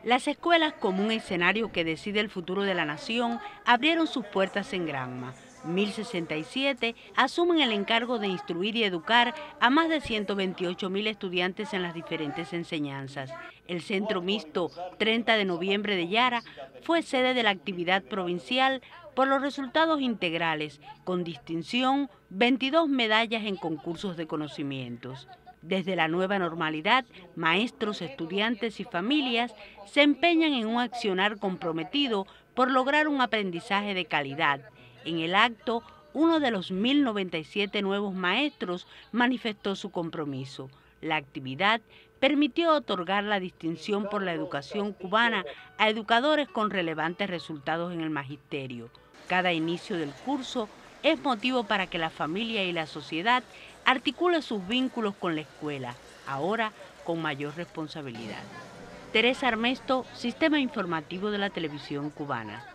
Las escuelas, como un escenario que decide el futuro de la nación, abrieron sus puertas en Granma. 1067 asumen el encargo de instruir y educar a más de 128.000 estudiantes en las diferentes enseñanzas. El Centro Mixto 30 de noviembre de Yara fue sede de la actividad provincial por los resultados integrales, con distinción 22 medallas en concursos de conocimientos. Desde la nueva normalidad, maestros, estudiantes y familias se empeñan en un accionar comprometido por lograr un aprendizaje de calidad. En el acto, uno de los 1097 nuevos maestros manifestó su compromiso. La actividad permitió otorgar la distinción por la educación cubana a educadores con relevantes resultados en el magisterio. Cada inicio del curso es motivo para que la familia y la sociedad articule sus vínculos con la escuela, ahora con mayor responsabilidad. Teresa Armesto, Sistema Informativo de la Televisión Cubana.